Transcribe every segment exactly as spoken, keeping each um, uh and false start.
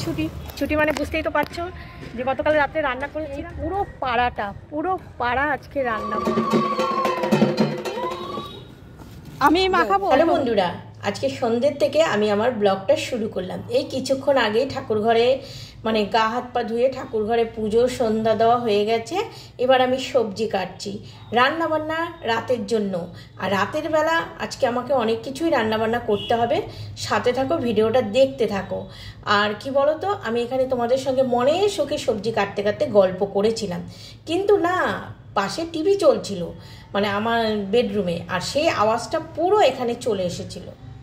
ছুটি ছুটি মানে বুঝতেই তো পারছো যে গতকাল রাতে রান্না করেছি পুরো পাড়াটা পুরো পাড়া আজকে রান্না আমি মাখাবো। হ্যালো বন্ধুরা, আজকে সন্ধ্যের থেকে আমি আমার ব্লগটা শুরু করলাম। এই কিছুক্ষণ আগেই ঠাকুর ঘরে মানে গা হাত পা ধুয়ে ঠাকুর ঘরে পুজো সন্ধ্যা দেওয়া হয়ে গেছে। এবার আমি সবজি কাটছি রান্নাবান্না রাতের জন্য। আর রাতের বেলা আজকে আমাকে অনেক কিছুই রান্নাবান্না করতে হবে। সাথে থাকো, ভিডিওটা দেখতে থাকো। আর কি বলো তো, আমি এখানে তোমাদের সঙ্গে মনে শোকে সবজি কাটতে কাটতে গল্প করেছিলাম, কিন্তু না, পাশে টিভি চলছিল মানে আমার বেডরুমে, আর সেই আওয়াজটা পুরো এখানে চলে এসেছিল।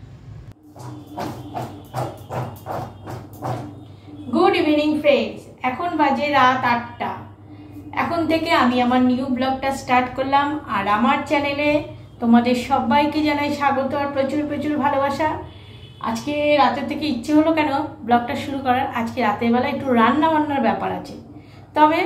গুড ইভিনিং ফ্রেন্ডস, এখন বাজে রাত আটটা। এখন থেকে আমি আমার নিউ ব্লগটা স্টার্ট করলাম। আর আমার চ্যানেলে তোমাদের সবাইকে জানাই স্বাগত আর প্রচুর প্রচুর ভালোবাসা। আজকে রাতের থেকে ইচ্ছে হলো কেন ব্লগটা শুরু করার, আজকে রাতের বেলা একটু রান্না বান্নার ব্যাপার আছে, তবে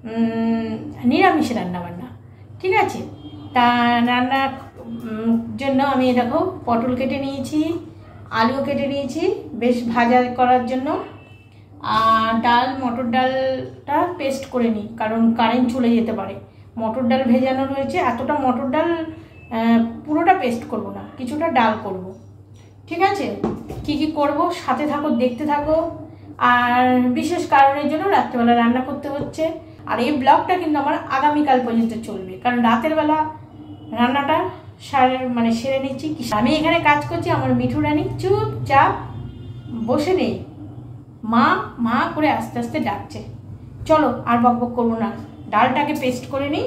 নিরামিষ রান্না বান্না, ঠিক আছে। তা রান্নার জন্য আমি দেখো পটল কেটে নিয়েছি, আলু কেটে নিয়েছি বেশ ভাজা করার জন্য। আর ডাল, মটর ডালটা পেস্ট করে নিই, কারণ কারেন্ট চলে যেতে পারে। মটর ডাল ভেজানো রয়েছে, এতটা মটর ডাল পুরোটা পেস্ট করব না, কিছুটা ডাল করব, ঠিক আছে। কি কি করব সাথে থাকো, দেখতে থাকো। আর বিশেষ কারণের জন্য রাত্রেবেলা রান্না করতে হচ্ছে। আর এই ব্লগটা কিন্তু আমার আগামীকাল পর্যন্ত চলবে, কারণ রাতের বেলা রান্নাটা সারে মানে সেরে নিচ্ছি। আমি এখানে কাজ করছি, আমার মিঠু রানী চুপচাপ বসে নেই, মা মা করে আস্তে আস্তে ডাকছে। চলো আর বকবক করবো না, ডালটাকে পেস্ট করে নিই।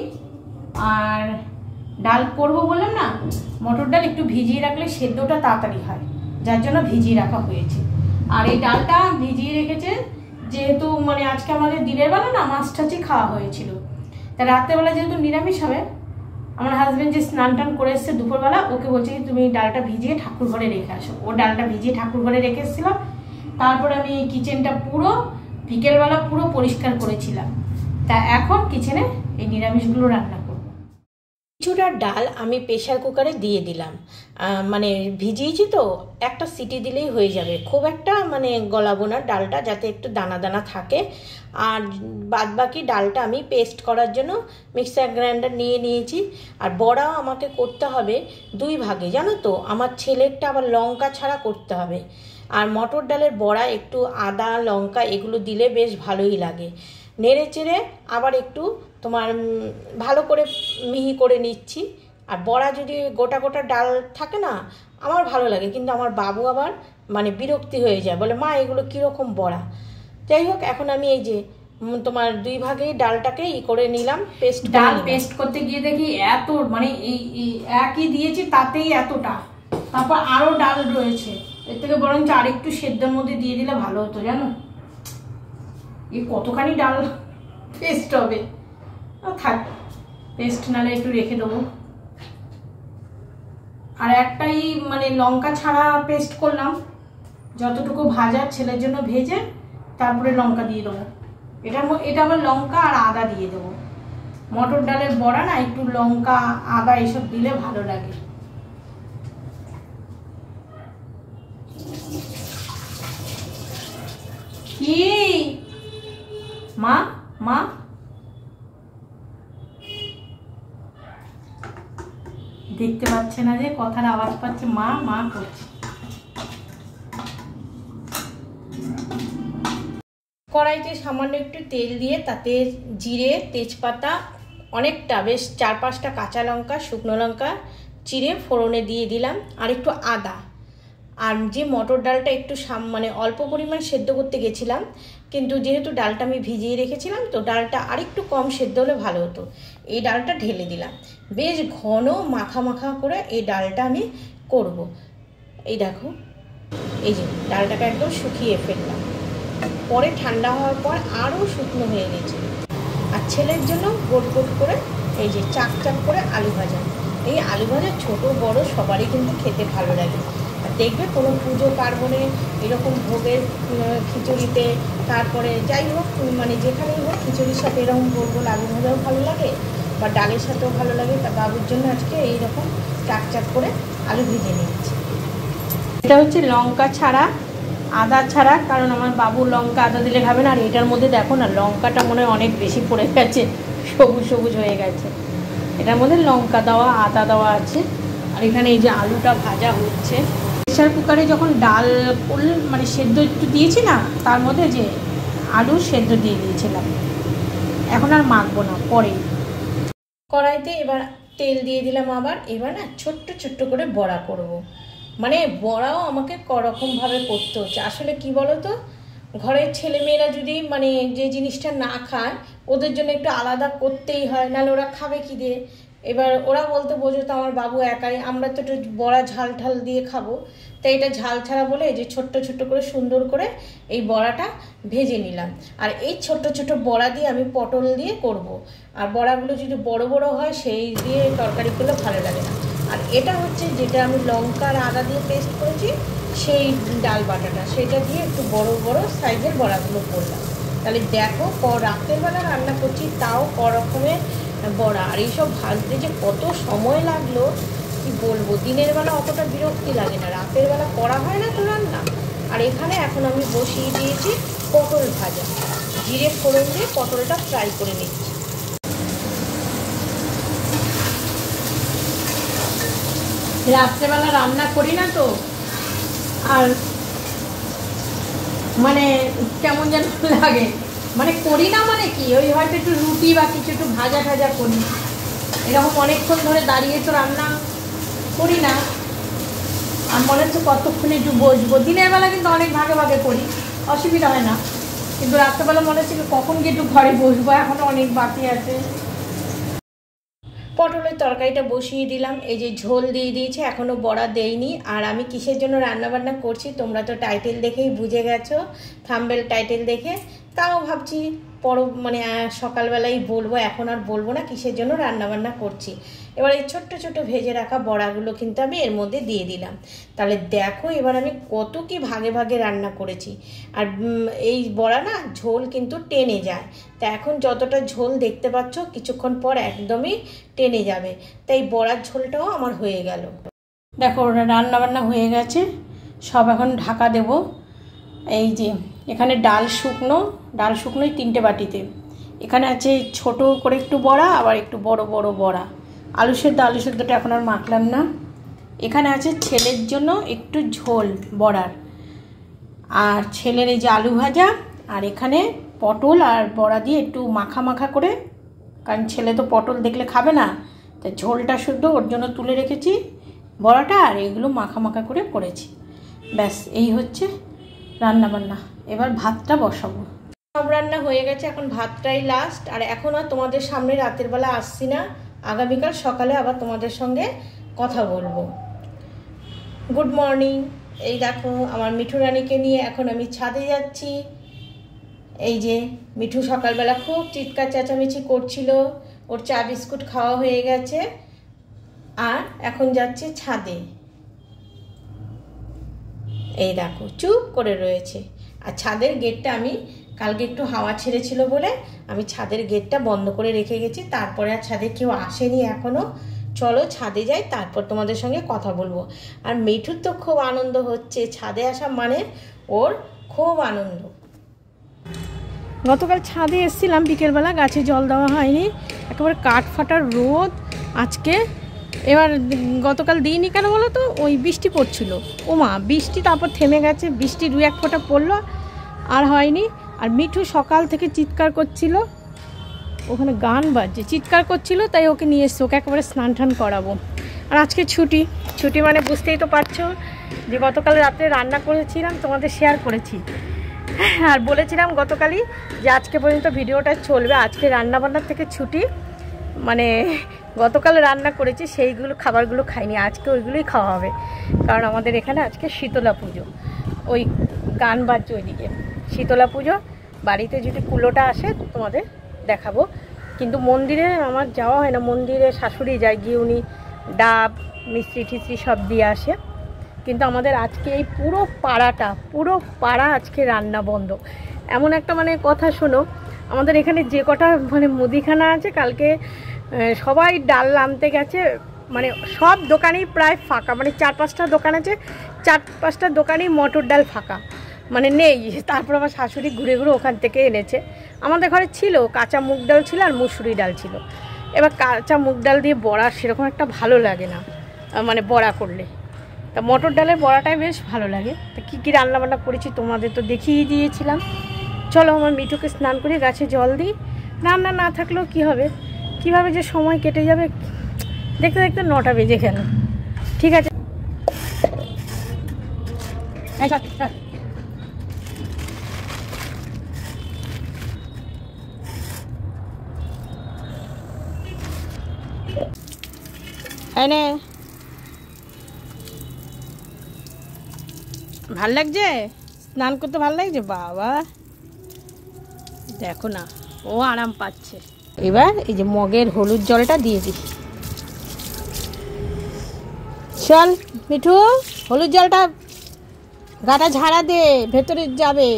আর ডাল করবো বললাম না, মটর ডাল একটু ভিজিয়ে রাখলে সেদ্ধটা তাড়াতাড়ি হয়, যার জন্য ভিজিয়ে রাখা হয়েছে। আর এই ডালটা ভিজিয়ে রেখেছে যেহেতু মানে আজকে আমাদের দিনের বেলা না মাছ টাছই খাওয়া হয়েছিল, তা রাত্রেবেলা যেহেতু নিরামিষ হবে, আমার হাজব্যান্ড যে স্নান টান করে এসছে দুপুরবেলা, ওকে বলছে কি তুমি ডালটা ভিজিয়ে ঠাকুর ঘরে রেখে আসো। ও ডালটা ভিজিয়ে ঠাকুর ঘরে রেখে এসেছিলাম। তারপরে আমি কিচেনটা পুরো বিকেলবেলা পুরো পরিষ্কার করেছিলাম। তা এখন কিচেনে এই নিরামিষগুলো রান্না করব। কিছুটা ডাল আমি প্রেশার কুকারে দিয়ে দিলাম, মানে ভিজিয়েছি তো, একটা সিটি দিলেই হয়ে যাবে, খুব একটা মানে গলাবো না ডালটা, যাতে একটু দানা দানা থাকে। আর বাদ বাকি ডালটা আমি পেস্ট করার জন্য মিক্সার গ্রাইন্ডার নিয়ে নিয়েছি। আর বড়াও আমাকে করতে হবে দুই ভাগে, জানো তো, আমার ছেলেরটা আবার লঙ্কা ছাড়া করতে হবে। আর মটর ডালের বড়া একটু আদা লঙ্কা এগুলো দিলে বেশ ভালোই লাগে। নেড়ে চেড়ে আবার একটু তোমার ভালো করে মিহি করে নিচ্ছি। আর বড়া যদি গোটা গোটা ডাল থাকে না, আমার ভালো লাগে, কিন্তু আমার বাবু আবার মানে বিরক্তি হয়ে যায়, বলে মা এগুলো কীরকম বড়া। যাই হোক, এখন আমি এই যে তোমার দুই ভাগেই ডালটাকে ই করে নিলাম, পেস্ট। ডাল পেস্ট করতে গিয়ে দেখি এত মানে এই একই দিয়েছি তাতেই এতটা, তারপর আরও ডাল রয়েছে, এর থেকে বরঞ্চ আরেকটু সেদ্ধর মধ্যে দিয়ে দিলে ভালো হতো, জানো। এই কতখানি ডাল পেস্ট হবে, থাক, পেস্ট নালে একটু রেখে দেবো। আর একটাই মানে লঙ্কা ছাড়া পেস্ট করলাম, যতটুকু ভাজা ছেলের জন্য ভেজে তারপরে লঙ্কা দিয়ে দেবো। এটা এটা আবার লঙ্কা আর আদা দিয়ে দেবো। মটর ডালের বড়া না একটু লঙ্কা আদা এসব দিলে ভালো লাগে। কি মা মা দেখতে পাচ্ছে না যে কথার আওয়াজ পাচ্ছে, মা মা করছে। কড়াইতে সামান্য একটু তেল দিয়ে তাতে জিরে, তেজপাতা, অনেকটা বেশ চার পাঁচটা কাঁচা লঙ্কা, শুকনো লঙ্কা চিড়ে ফোড়নে দিয়ে দিলাম, আর একটু আদা। আর যে মটর ডালটা একটু মানে অল্প পরিমাণ সেদ্ধ করতে গেছিলাম, কিন্তু যেহেতু ডালটা আমি ভিজিয়ে রেখেছিলাম তো ডালটা আরেকটু কম সেদ্ধ হলে ভালো হতো। এই ডালটা ঢেলে দিলাম, বেশ ঘন মাখা মাখা করে এই ডালটা আমি করব। এই দেখো, এই যে ডালটাকে একদম শুকিয়ে ফেললাম, পরে ঠান্ডা হওয়ার পর আরও শুকনো হয়ে গেছে। আর ছেলের জন্য গোট গোট করে এই যে চাক চাক করে আলু ভাজা। এই আলু ভাজা ছোটো বড়ো সবারই কিন্তু খেতে ভালো লাগে। আর দেখবে কোনো পুজো পার্বণে এরকম ভোগের খিচুড়িতে, তারপরে যাই হোক মানে যেখানেই হোক খিচুড়ির সাথে এরকম গোল গোল আলু ভাজাও ভালো লাগে, বা ডালের সাথেও ভালো লাগে। তা বাবুর জন্য আজকে এইরকম চাক চাক করে আলু ভেজে নিচ্ছি। এটা হচ্ছে লঙ্কা ছাড়া আদা ছাড়া, কারণ আমার বাবু লঙ্কা আদা দিলে খাবে না। আর এটার মধ্যে দেখো না, লঙ্কাটা মনে হয় অনেক বেশি পড়ে গেছে, সবুজ সবুজ হয়ে গেছে। এটার মধ্যে লঙ্কা দেওয়া, আদা দেওয়া আছে। আর এখানে এই যে আলুটা ভাজা হচ্ছে। প্রেশার কুকারে যখন ডাল মানে সেদ্ধ একটু দিয়েছি না, তার মধ্যে যে আলু সেদ্ধ দিয়ে দিয়েছিলাম। এখন আর মাখবো না, পরে। কড়াইতে এবার তেল দিয়ে দিলাম আবার। এবার না ছোট্ট ছোট্ট করে বড়া করব। মানে বড়াও আমাকে করকমভাবে করতে হচ্ছে। আসলে কি বলো তো, ঘরের ছেলেমেয়েরা যদি মানে যে জিনিসটা না খায়, ওদের জন্য একটু আলাদা করতেই হয়, নাহলে ওরা খাবে কি দিয়ে। এবার ওরা বলতে বোঝো তো আমার বাবু একাই, আমরা তো একটু বড়া ঝাল ঝাল দিয়ে খাবো, তাই এটা ঝাল ছাড়া বলে এই যে ছোট্ট ছোট্ট করে সুন্দর করে এই বড়াটা ভেজে নিলাম। আর এই ছোট্ট ছোট্ট বড়া দিয়ে আমি পটল দিয়ে করব। আর বড়াগুলো যদি বড় বড় হয় সেই দিয়ে তরকারি করলে ভালো লাগে না। আর এটা হচ্ছে যেটা আমি লঙ্কা আর আদা দিয়ে পেস্ট করেছি, সেই ডাল বাটাটা, সেটা দিয়ে একটু বড় বড় সাইজের বড়াগুলো করলাম। তাহলে দেখো, রাতের বেলা রান্না করছি, তাও ক রকমের বড়া। আর এইসব ভাজতে যে কত সময় লাগলো কি বলবো। দিনের বেলা অতটা বিরক্তি লাগে না, রাতের বেলা করা হয় না তো রান্না। আর এখানে এখন আমি বসিয়ে দিয়েছি পটল ভাজা। জিরে ফোড়ন দিয়ে পটলটা ফ্রাই করে নিচ্ছি। রাত্রেবেলা রান্না করি না তো, আর মানে কেমন যেন লাগে। মানে করি না মানে কি, ওই হয়তো একটু রুটি বা কিছু একটু ভাজা ভাজা করি, এরকম অনেকক্ষণ ধরে দাঁড়িয়ে তো রান্না করি না। আর মনে হচ্ছে কতক্ষণ একটু বসবো। দিনের বেলা কিন্তু অনেক ভাগে ভাগে করি, অসুবিধা হয় না। কিন্তু রাত্রেবেলা মনে হচ্ছে কখন গিয়ে একটু ঘরে বসবো, এখনও অনেক বাকি আছে। পটলের তরকারিটা বসিয়ে দিলাম। এই যে ঝোল দিয়ে দিয়েছি, এখনও বড়া দেইনি। আর আমি কিসের জন্য রান্নাবান্না করছি তোমরা তো টাইটেল দেখেই বুঝে গেছো, থাম্বনেল টাইটেল দেখে। তাও ভাবছি পর মানে সকালবেলাই বলবো, এখন আর বলবো না কিসের জন্য রান্নাবান্না করছি। এবার এই ছোট্ট ছোট ভেজে রাখা বড়াগুলো কিন্তু আমি এর মধ্যে দিয়ে দিলাম। তাহলে দেখো এবার আমি কত কি ভাগে ভাগে রান্না করেছি। আর এই বড়া না ঝোল কিন্তু টেনে যায়, তা এখন যতটা ঝোল দেখতে পাচ্ছ কিছুক্ষণ পর একদমই টেনে যাবে। তাই বড়ার ঝোলটাও আমার হয়ে গেল। দেখো রান্নাবান্না হয়ে গেছে, সব এখন ঢাকা দেব। এই যে এখানে ডাল শুকনো, ডাল শুকনোই তিনটে বাটিতে। এখানে আছে ছোট করে একটু বড়া, আবার একটু বড় বড় বড়া। আলু সেদ্ধ, আলু সেদ্ধটা এখন আর মাখলাম না। এখানে আছে ছেলের জন্য একটু ঝোল বড়ার, আর ছেলের এই যে আলু ভাজা। আর এখানে পটল আর বড়া দিয়ে একটু মাখা মাখা করে, কারণ ছেলে তো পটল দেখলে খাবে না, তাই ঝোলটা শুদ্ধ ওর জন্য তুলে রেখেছি বড়াটা, আর এগুলো মাখা মাখা করে করেছি। ব্যাস এই হচ্ছে রান্নাবান্না। এবার ভাতটা বসাবো। সব রান্না হয়ে গেছে, এখন ভাতটাই লাস্ট। আর এখন আর তোমাদের সামনে রাতের বেলা আসছি না, আগামীকাল সকালে আবার তোমাদের সঙ্গে কথা বলবো। Good morning. এই দেখো আমার মিঠু রানীকে নিয়ে এখন আমি ছাদে যাচ্ছি। এই যে মিঠু সকালবেলা খুব চিৎকার চেঁচামেচি করছিল, ওর চা বিস্কুট খাওয়া হয়ে গেছে, আর এখন যাচ্ছে ছাদে। এই দেখো চুপ করে রয়েছে। আর ছাদের গেটটা আমি কালকে একটু হাওয়া ছেড়েছিল বলে আমি ছাদের গেটটা বন্ধ করে রেখে গেছি। তারপরে আর ছাদে কেউ আসেনি এখনও। চলো ছাদে যাই, তারপর তোমাদের সঙ্গে কথা বলবো। আর মিঠুর তো খুব আনন্দ হচ্ছে, ছাদে আসা মানে ওর খুব আনন্দ। গতকাল ছাদে এসেছিলাম বিকেলবেলা, গাছে জল দেওয়া হয়নি, একেবারে কাঠ ফাটার রোদ আজকে। এবার গতকাল দিইনি কেন বলো তো, ওই বৃষ্টি পড়ছিল। ও মা, বৃষ্টি তারপর থেমে গেছে, বৃষ্টি দু এক ফোঁটা পড়লো আর হয়নি। আর মিঠু সকাল থেকে চিৎকার করছিল, ওখানে গান বাজছে, চিৎকার করছিল, তাই ওকে নিয়ে এসছে, ওকে একেবারে স্নান টান করাবো। আর আজকে ছুটি, ছুটি মানে বুঝতেই তো পারছো যে গতকাল রাত্রে রান্না করেছিলাম, তোমাদের শেয়ার করেছি। আর বলেছিলাম গতকালই যে আজকে পর্যন্ত ভিডিওটা চলবে, আজকে রান্নাবান্নার থেকে ছুটি। মানে গতকাল রান্না করেছি সেইগুলো খাবারগুলো খাইনি, আজকে ওইগুলোই খাওয়া হবে। কারণ আমাদের এখানে আজকে শীতলা পুজো, ওই গান বাজছে ওইদিকে শীতলা পুজো। বাড়িতে যদি কুলোটা আসে তোমাদের দেখাবো, কিন্তু মন্দিরে আমার যাওয়া হয় না। মন্দিরে শাশুড়ি যায়, গিয়ে উনি ডাব মিস্ত্রি টিস্ত্রি সব দিয়ে আসে। কিন্তু আমাদের আজকে এই পুরো পাড়াটা, পুরো পাড়া আজকে রান্না বন্ধ। এমন একটা মানে কথা শোনো, আমাদের এখানে যে কটা মানে মুদিখানা আছে, কালকে সবাই ডাল আনতে গেছে, মানে সব দোকানেই প্রায় ফাঁকা। মানে চার পাঁচটা দোকান আছে, চার পাঁচটা দোকানেই মটর ডাল ফাঁকা। মানে নেই। তারপর আমার শাশুড়ি ঘুরে ঘুরে ওখান থেকে এনেছে। আমাদের ঘরে ছিল কাঁচা মুগ ডাল ছিল আর মুসুরি ডাল ছিল। এবার কাঁচা মুগ ডাল দিয়ে বড়া সেরকম একটা ভালো লাগে না, মানে বড়া করলে। তা মটর ডালের বড়াটাই বেশ ভালো লাগে। তা কী কী রান্নাবান্না করেছি তোমাদের তো দেখিয়ে দিয়েছিলাম। চলো আমার মিঠুকে স্নান করে গাছে জল দিই। রান্না না থাকলেও কী হবে, কীভাবে যে সময় কেটে যাবে দেখতে দেখতে নটা বেজে গেল। ঠিক আছে, এনে ভাল লাগছে স্নান করতে, ভাল লাগছে বাবা। দেখো না ও আরাম পাচ্ছে। এবার এই যে মগের হলুদ জলটা দিয়ে দিই। চল মিঠু, হলুদ জলটা গাটা ঝাড়া দে, ভেতরে যাবে।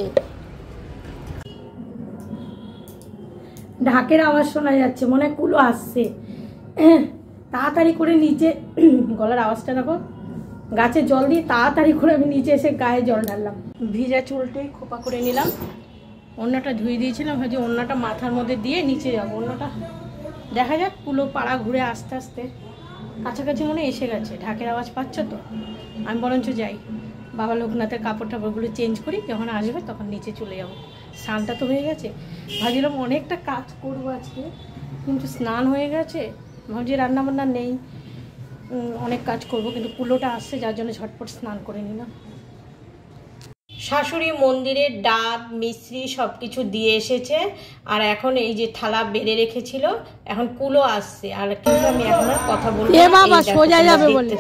ঢাকের আওয়াজ শোনা যাচ্ছে, মনে হয় কুলো আসছে। তাড়াতাড়ি করে নিচে, গলার আওয়াজটা দেখো, গাছে জল দিয়ে তাড়াতাড়ি করে আমি নিচে এসে গায়ে জল ঢাললাম। ভিজা চুলটাই খোপা করে নিলাম। ওড়নাটা ধুয়ে দিয়েছিলাম, ভাবছি ওড়নাটা মাথার মধ্যে দিয়ে নিচে যাবো। ওড়নাটা দেখা যাক, কুলো পাড়া ঘুরে আস্তে আস্তে কাছাকাছি মনে এসে গেছে। ঢাকের আওয়াজ পাচ্ছ তো? আমি বরঞ্চ যাই, বাবা লোকনাথের কাপড় টাপড়গুলো চেঞ্জ করি, যখন আসবে তখন নিচে চলে যাবো। স্নানটা তো হয়ে গেছে, ভাবছিলাম অনেকটা কাজ করবো আজকে, কিন্তু স্নান হয়ে গেছে। ভাবছি রান্নাবান্না নেই, অনেক কাজ করব, কিন্তু কুলোটা আসছে যার জন্য ঝটপট স্নান করে নিলাম। শাশুড়ি মন্দিরে ডাব মিশ্রি সব কিছু দিয়ে এসেছে, আর এখন এই যে থালা বেড়ে রেখেছিল, এখন কুলো আসছে। আর কিন্তু আমি এখন আর কথা বলবো না, বাবা সোজা যাবে বলে।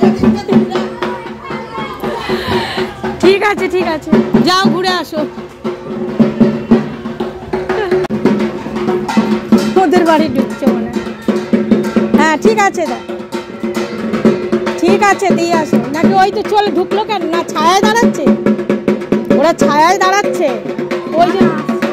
ঠিক আছে ঠিক আছে, যাও ঘুরে আসো। ওদের বাড়ি ঢুকছে মনে হয়। হ্যাঁ ঠিক আছে, দা ঠিক আছে দিয়ে আসো। নাকি ওই তো চলে ঢুকলো কেন? না ছায়ায় দাঁড়াচ্ছে, ওরা ছায়ায় দাঁড়াচ্ছে ওই যে।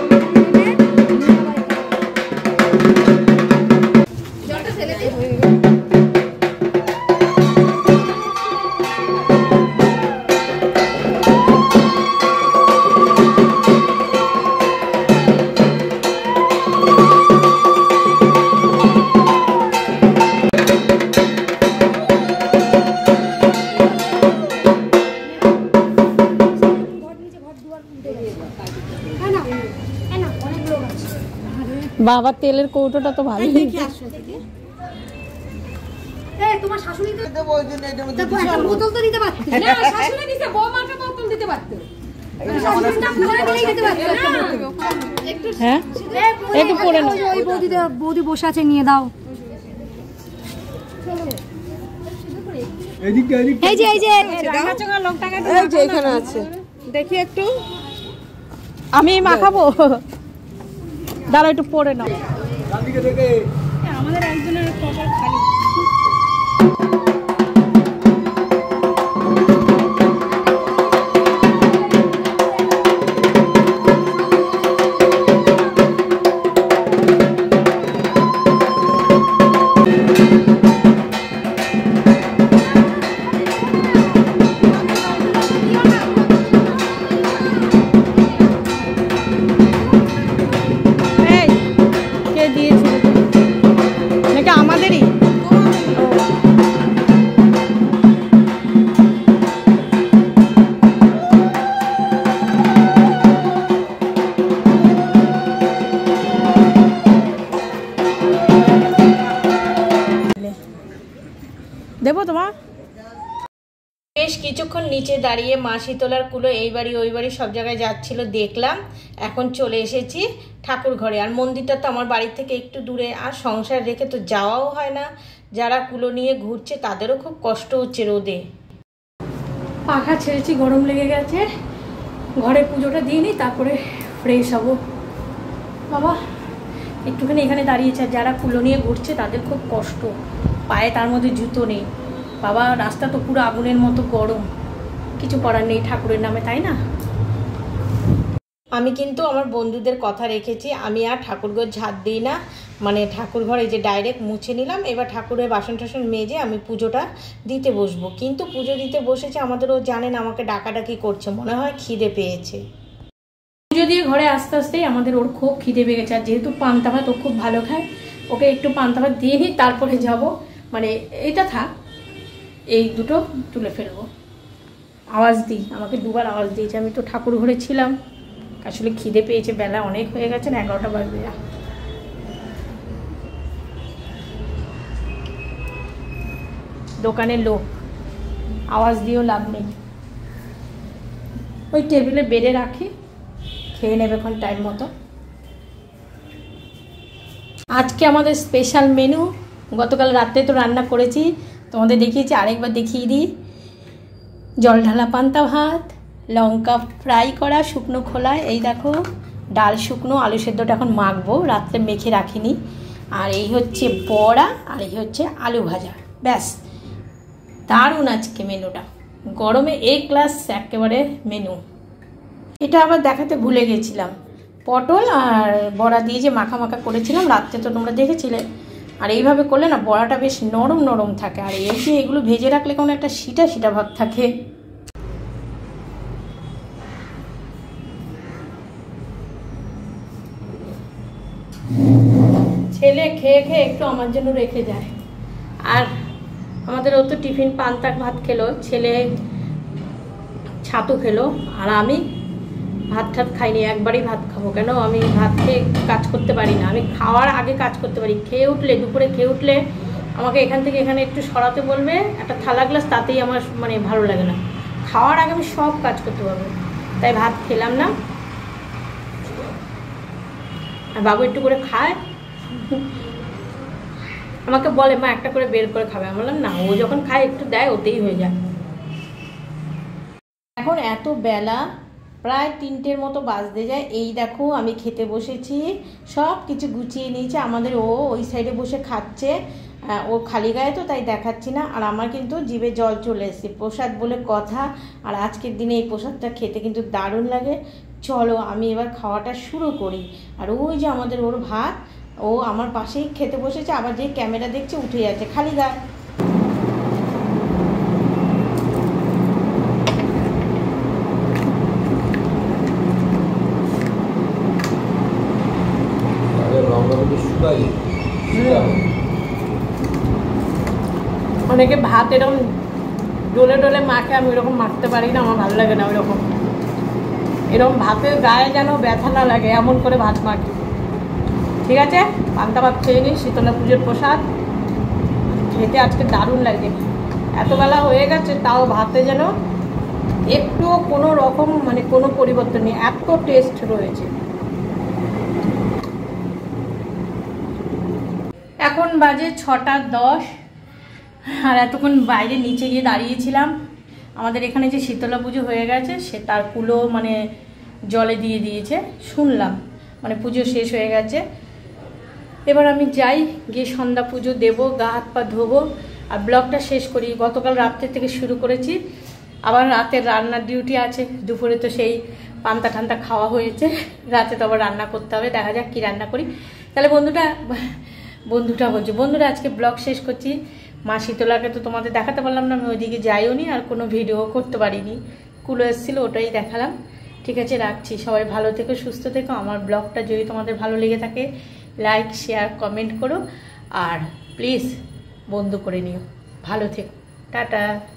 বাবা তেলের কৌটোটা তো ভালো। তোমার শাশুড়ি বোতল তো দিতে পারতো না, শাশুড়ি নিতে বৌমাকে বোতল দিতে পারতো। হ্যাঁ একটু পরে নাও। ওই বৌদি বৌদি বসে আছে, নিয়ে দাও। এই যে এই যে এখানে আছে, দেখি একটু আমি মাখাবো। দাঁড়া একটু পরে নাও। আমাদের একজনের কপাল খালি। দেবো তোমার। বেশ কিছুক্ষণ নিচে দাঁড়িয়ে মাসি তোলার কুলো এই বাড়ি ওই বাড়ি সব জায়গায় যাচ্ছিল দেখলাম। এখন চলে এসেছি ঠাকুর ঘরে। আর মন্দিরটা তো আমার বাড়ির থেকে একটু দূরে, আর সংসার রেখে তো যাওয়াও হয় না। যারা কুলো নিয়ে ঘুরছে তাদেরও খুব কষ্ট হচ্ছে রোদে। পাখা ছেড়েছি, গরম লেগে গেছে। ঘরে পুজোটা দিয়ে নিই, তারপরে ফ্রেশ হবো। বাবা একটুখানি এখানে দাঁড়িয়েছে, আর যারা কুলো নিয়ে ঘুরছে তাদের খুব কষ্ট, পায়ে তার মধ্যে জুতো নেই। বাবা রাস্তা তো পুরো আগুনের মতো গরম, কিছু করার নেই ঠাকুরের নামে, তাই না? আমি কিন্তু আমার বন্ধুদের কথা রেখেছি, আমি আর ঠাকুরঘর ঝাড় দিই না, মানে ঠাকুর ঘরে যে ডাইরেক্ট মুছে নিলাম। এবার ঠাকুরের বাসন টাসন মেজে আমি পুজোটা দিতে বসবো। কিন্তু পুজো দিতে বসেছে, আমাদেরও জানেন আমাকে ডাকাডাকি করছে, মনে হয় খিদে পেয়েছে। পুজো দিয়ে ঘরে আস্তে আস্তেই আমাদের ওর খুব খিদে পেয়ে গেছে, আর যেহেতু পান্তা ভাত ও খুব ভালো খায়, ওকে একটু পান্তা ভাত দিয়ে নিই, তারপরে যাব। মানে এটা থাক, এই দুটো তুলে ফেলবো। আওয়াজ দিই, আমাকে দুবার আওয়াজ দিয়েছে, আমি তো ঠাকুর ঘরে ছিলাম। আসলে খিদে পেয়েছে, বেলা অনেক হয়ে গেছে না, এগারোটা বাজবে। দোকানের লোক, আওয়াজ দিয়েও লাভ নেই। ওই টেবিলে বেড়ে রাখি, খেয়ে নেবে এখন টাইম মতো। আজকে আমাদের স্পেশাল মেনু, গতকাল রাতে তো রান্না করেছি, তোমাদের দেখিয়েছি, আরেকবার দেখিয়ে দিই। জল ঢালা পান্তা ভাত, লঙ্কা ফ্রাই করা শুকনো খোলায়, এই দেখো ডাল শুকনো, আলু সেদ্ধটা এখন মাখবো, রাত্রে মেখে রাখিনি। আর এই হচ্ছে বড়া, আর এই হচ্ছে আলু ভাজা। ব্যাস, দারুণ আজকে মেনুটা, গরমে এ ক্লাস একেবারে মেনু। এটা আবার দেখাতে ভুলে গেছিলাম, পটল আর বড়া দিয়ে যে মাখা মাখা করেছিলাম রাত্রে, তো তোমরা দেখেছিলে। আর এইভাবে করলে না বড়াটা বেশ নরম নরম থাকে, আর এই যে এগুলো ভেজে রাখলে কোনো একটা সিটা সিটা ভাব থাকে। ছেলে খেয়ে খেয়ে একটু আমার জন্য রেখে যায়, আর আমাদের ও তো টিফিন পান্তা ভাত খেলো, ছেলে ছাতু খেলো, আর আমি ভাত ঠাত খাইনি, একবারই ভাত খাবো। কেন, আমি ভাত খেয়ে কাজ করতে পারি না, আমি খাওয়ার আগে কাজ করতে পারি। খেয়ে উঠলে, দুপুরে খেয়ে উঠলে আমাকে এখান থেকে এখানে একটু সরাতে বলবে, একটা থালা গ্লাস, তাতেই আমার মানে ভালো লাগে না। খাওয়ার আগে আমি সব কাজ করতে পারবো, তাই ভাত খেলাম না। আর বাবু একটু করে খায়, আমাকে বলে মা একটা করে বের করে খাবে, আমি বললাম না, ও যখন খায় একটু দেয়, ওতেই হয়ে যায়। এখন এত বেলা, প্রায় তিনটের মতো বাজতে যায়। এই দেখো আমি খেতে বসেছি, সব কিছু গুছিয়ে নিয়েছে। আমাদের ও ওই সাইডে বসে খাচ্ছে, ও খালি গায়ে তো তাই দেখাচ্ছি না। আর আমার কিন্তু জিভে জল চলে এসেছে, প্রসাদ বলে কথা। আর আজকের দিনে এই প্রসাদটা খেতে কিন্তু দারুণ লাগে। চলো আমি এবার খাওয়াটা শুরু করি। আর ওই যে আমাদের ওর ভাত, ও আমার পাশেই খেতে বসেছে, আবার যে ক্যামেরা দেখছে উঠে যাচ্ছে খালি গায়ে। অনেকে ভাত এরকম ডোলে ডোলে মাখে, আমি ওইরকম মাখতে পারি না, আমার ভালো লাগে না ওইরকম। এরকম ভাতের গায়ে যেন ব্যথা না লাগে এমন করে ভাত মাখি। ঠিক আছে, পান্তা ভাত খেয়ে নিই, শীতলা পুজোর প্রসাদ খেতে আজকে দারুণ লাগে। এতবেলা হয়ে গেছে, তাও ভাতে যেন একটু কোনো রকম মানে কোনো পরিবর্তন নেই, এত টেস্ট রয়েছে। এখন বাজে ছটা দশ, আর এতক্ষণ বাইরে নিচে গিয়ে দাঁড়িয়েছিলাম। আমাদের এখানে যে শীতলা পুজো হয়ে গেছে, সে তার কুলো মানে জলে দিয়ে দিয়েছে, শুনলাম মানে পুজো শেষ হয়ে গেছে। এবার আমি যাই, গিয়ে সন্ধ্যা পুজো দেবো, গা হাত পা ধোবো, আর ব্লগটা শেষ করি। গতকাল রাত্রে থেকে শুরু করেছি, আবার রাতের রান্নার ডিউটি আছে। দুপুরে তো সেই পান্তা ঠান্তা খাওয়া হয়েছে, রাতে তো আবার রান্না করতে হবে, দেখা যাক কী রান্না করি। তাহলে বন্ধুটা বন্ধুটা বলছি বন্ধুরা আজকে ব্লগ শেষ করছি। মা শীতলাকে তো তোমাদের দেখাতে পারলাম না, আমি ওইদিকে যাইও নি, আর কোনো ভিডিও করতে পারিনি। কুলো এসেছিলো, ওটাই দেখালাম। ঠিক আছে, রাখছি। সবাই ভালো থেকো, সুস্থ থেকো। আমার ব্লগটা যদি তোমাদের ভালো লেগে থাকে, লাইক শেয়ার কমেন্ট করো, আর প্লিজ বন্ধু করে নিও। ভালো থেকো, টাটা।